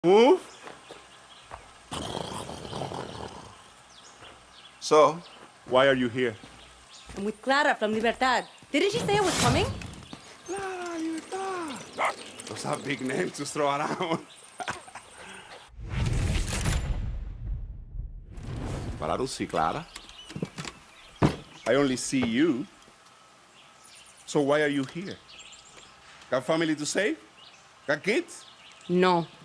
Move. So, why are you here? I'm with Clara from Libertad. Didn't she say I was coming? Clara, Libertad. Those are big names to throw around. But I don't see Clara. I only see you. So why are you here? Got family to save? Got kids? No.